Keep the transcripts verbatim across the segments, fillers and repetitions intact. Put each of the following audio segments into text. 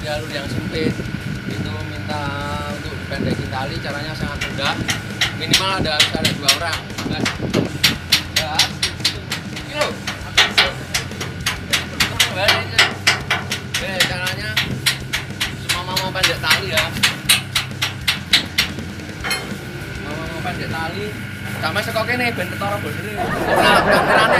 jalur yang sempit itu minta untuk dipendekin tali, caranya sangat mudah. Minimal ada harus ada dua orang. Mas, ya, ini loh. Eh, caranya cuma mau pendek tali ya. Mau pendek tali. Sama sekok ini ben ketara bener. Nah, kamerane.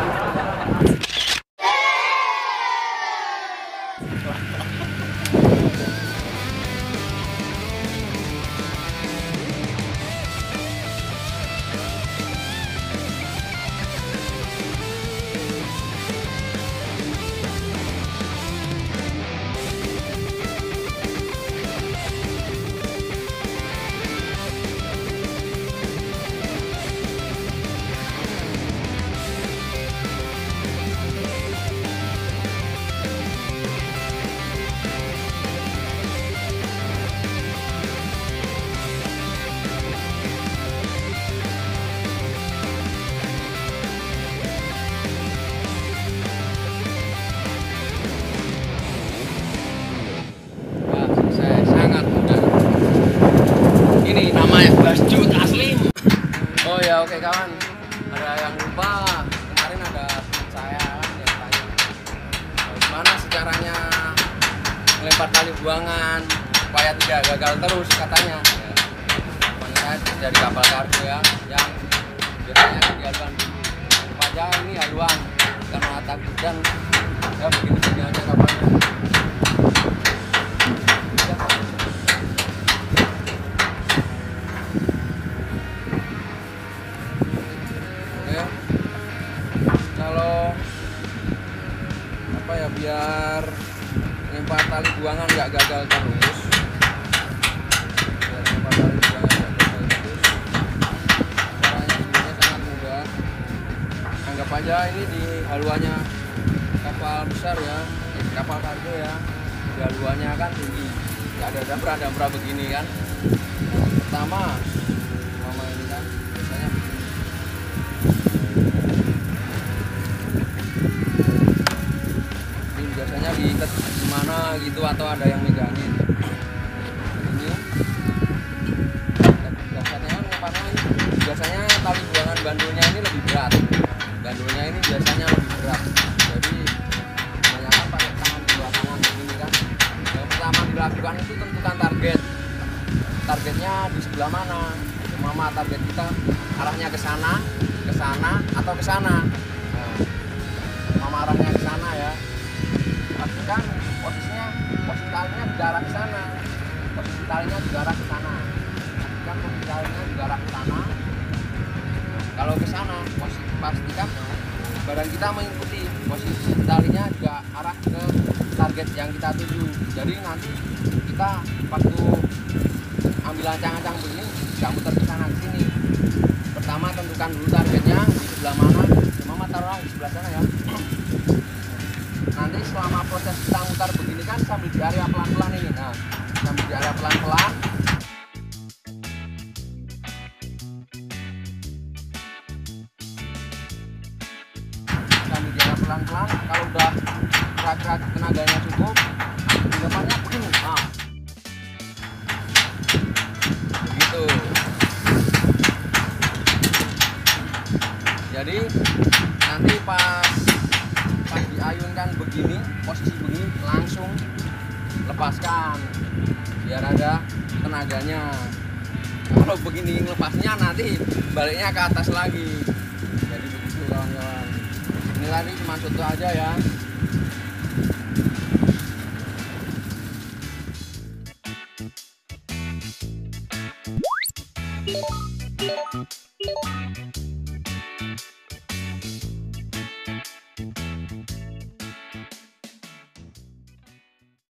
Ini namanya Basjut asli. Oh ya, oke kawan. Ada yang lupa, kemarin ada teman saya kan yang tanya gimana sih caranya melempar tali buangan supaya tidak gagal terus katanya. Ya, teman saya dari kapal kargo ya, yang biasanya kan di haluan dulu. Aja ini haluan karena takut dan ya begini-begini aja kapalnya. Kalau apa ya, biar lempar tali buangan nggak gagal terus, biar lempar tali buangan nggak gagal terus, caranya sebenarnya sangat mudah. Anggap aja ini di haluannya kapal besar ya, kapal kargo ya, di haluannya kan tinggi, nggak ada dampra-dampra begini kan. Pertama, pertama ini kan biasanya begini. Biasanya diikat gimana gitu atau ada yang megangin ini. Biasanya lemparnya ini biasanya tali buangan bandulnya ini lebih berat, bandulnya ini biasanya lebih berat, jadi kebanyakan pakai tangan dua tangan begini kan. Yang pertama dilakukan itu tentukan target, targetnya di sebelah mana. Mama target kita arahnya ke sana, ke sana atau ke sana. Nah, mama arahnya ke sana ya. Pastikan posisinya, posisi talinya di arah ke sana, posisi talinya di arah ke sana. Pastikan posisi talinya di arah ke sana. Kalau ke sana, posisi pastikan badan kita mengikuti posisi talinya juga arah ke target yang kita tuju. Jadi nanti kita waktu ambil ancang-ancang begini nggak muter ke sana ke sini. Pertama tentukan dulu targetnya di sebelah mana. Mama taruh di sebelah sana ya. Nanti selama proses kita mutar begini kan sambil di area pelan-pelan ini. Nah, sambil di area pelan-pelan. Sambil di area pelan-pelan, kalau udah kira-kira tenaganya cukup, di depannya begini. Nah, begitu. Jadi nanti pas pas diayunkan begini, posisi begini, langsung lepaskan biar ada tenaganya. Kalau begini lepasnya nanti baliknya ke atas lagi. Jadi begitu kawan-kawan. Ini tadi cuma contoh aja ya.